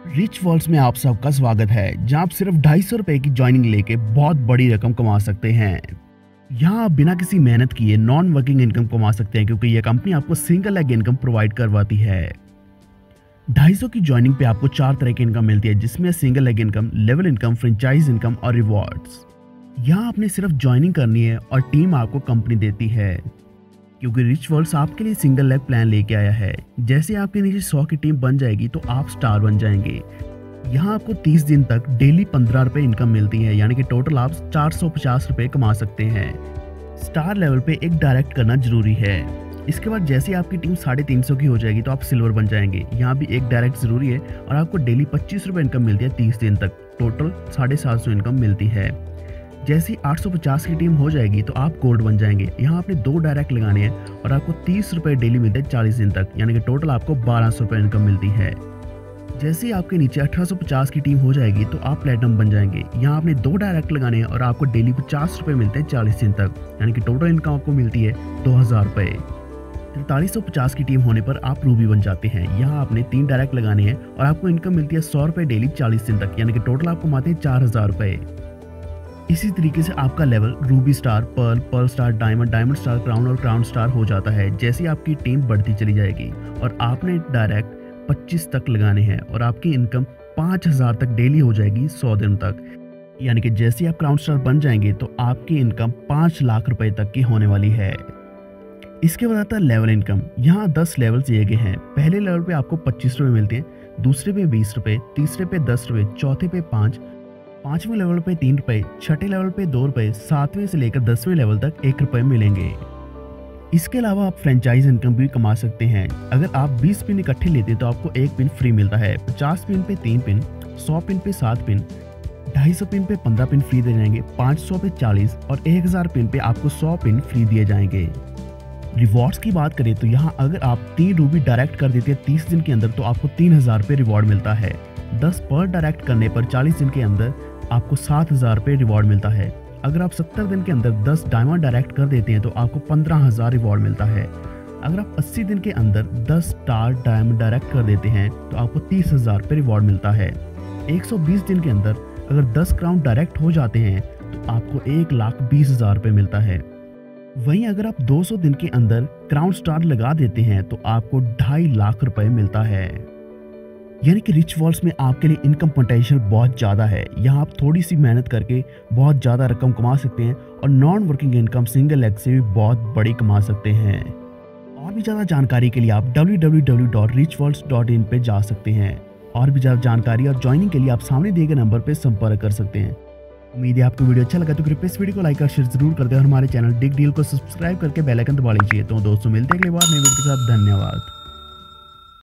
Rich world's में आप सबका स्वागत है, जहां आप सिर्फ 250 रुपए की ज्वाइनिंग लेके बहुत बड़ी रकम कमा सकते हैं। यहां आप बिना किसी मेहनत किए नॉन वर्किंग इनकम कमा सकते हैं, क्योंकि यह कंपनी आपको सिंगल लेग इनकम प्रोवाइड करवाती है। 250 की ज्वाइनिंग पे आपको 4 तरह की इनकम मिलती है, जिसमें single leg income, level income, franchise income और रिवॉर्ड्स। यहाँ आपने सिर्फ ज्वाइनिंग करनी है और टीम आपको कंपनी देती है, क्योंकि रिच वर्ल्ड्स आपके लिए सिंगल लेग प्लान लेके आया है। जैसे आपके नीचे 100 की टीम बन जाएगी तो आप स्टार बन जाएंगे। यहाँ आपको 30 दिन तक डेली 15 रुपए इनकम मिलती है, यानी कि टोटल आप 450 रुपए कमा सकते हैं। स्टार लेवल पे एक डायरेक्ट करना जरूरी है। इसके बाद जैसे आपकी टीम 350 की हो जाएगी तो आप सिल्वर बन जाएंगे। यहाँ भी एक डायरेक्ट जरूरी है और आपको डेली 25 रुपए इनकम मिलती है 30 दिन तक। टोटल 750 इनकम मिलती है। जैसे 850 की टीम हो जाएगी तो आप गोल्ड बन जाएंगे। यहाँ आपने 2 डायरेक्ट लगाने हैं और आपको 30 रुपए डेली मिलते हैं 40 दिन तक, यानी कि टोटल आपको 1200 रुपए इनकम मिलती है। जैसे ही आपके नीचे 1850 की टीम हो जाएगी तो आप प्लेटिनम बन जाएंगे। यहाँ आपने 2 डायरेक्ट लगाने हैं और आपको डेली 50 रुपए मिलते हैं 40 दिन तक, यानी कि टोटल इनकम आपको मिलती है 2000 रुपए। 4350 की टीम होने पर आप रूबी बन जाते हैं। यहाँ आपने 3 डायरेक्ट लगाने हैं और आपको इनकम मिलती है 100 रुपए डेली 40 दिन तक, यानी कि टोटल आपको कमाते हैं 4000 रुपए। इसी तरीके से आपका level ruby star, pearl star, diamond star, crown और क्राउन स्टार हो जाता है। जैसे आपकी टीम बढ़ती चली जाएगी और आपने डायरेक्ट 25 तक लगाने हैं और आपकी इनकम 5000 तक डेली हो जाएगी 100 दिन तक, यानी कि जैसे आप क्राउन स्टार बन जाएंगे तो आपकी इनकम 5 लाख रुपए तक की होने वाली है। इसके बाद आता है लेवल इनकम। यहाँ 10 लेवल दिए गए हैं। पहले लेवल पे आपको 25 रुपए मिलते हैं, दूसरे पे 20 रुपए, तीसरे पे 10 रुपए, चौथे पे 5, 5वें लेवल पे 3 रुपए, छठे लेवल पे 2 रुपए, 7वें से लेकर 10वें लेवल तक 1 रुपए मिलेंगे। इसके अलावा आप फ्रेंचाइज इनकम भी कमा सकते हैं। अगर आप 20 पिन इकट्ठे लेते हैं तो आपको 1 पिन फ्री मिलता है। 50 पिन पे 3 पिन, 100 पिन पे 7 पिन, 250 पिन पे 15 पिन फ्री दिए जाएंगे, 500 पे 40 और 1000 पिन पे आपको 100 पिन फ्री दिए जाएंगे। रिवॉर्ड्स की बात करें तो यहाँ अगर आप 3 रूबी डायरेक्ट कर देते हैं 30 दिन के अंदर तो आपको 3000 रुपये रिवॉर्ड मिलता है। 10 पर डायरेक्ट करने पर 40 दिन के अंदर आपको 7000 रुपये रिवॉर्ड मिलता है। अगर आप 70 दिन के अंदर 10 डायमंड डायरेक्ट कर देते हैं तो आपको 15000 रिवॉर्ड मिलता है। अगर आप 80 दिन के अंदर 10 स्टार डायमंड डायरेक्ट कर देते हैं तो आपको 30000 रुपये रिवॉर्ड मिलता है। 120 दिन के अंदर अगर 10 क्राउन डायरेक्ट हो जाते हैं तो आपको 1,20,000 रुपये मिलता है। वहीं अगर आप 200 दिन के अंदर क्राउन स्टार लगा देते हैं तो आपको 2.5 लाख रुपए मिलता है। यानी कि रिच वर्ल्ड्स में आपके लिए इनकम पोटेंशियल बहुत ज़्यादा है। यहाँ आप थोड़ी सी मेहनत करके बहुत ज़्यादा रकम कमा सकते हैं और non working income single leg से भी बहुत बड़ी कमा सकते हैं। और भी ज़्यादा जानकारी के लिए आप www.richworlds.in पे जा सकते हैं। और भी ज़्यादा जानकारी और ज्वाइनिंग के लिए आप सामने दिए गए नंबर पर संपर्क कर सकते हैं। उम्मीद है आपको वीडियो अच्छा लगा तो कृपया इस वीडियो को लाइक और शेयर जरूर कर दें और हमारे चैनल डिग डील को सब्सक्राइब करके बेल आइकन दबा लीजिए। तो दोस्तों मिलते हैं अगली बार नई वीडियो के साथ। धन्यवाद।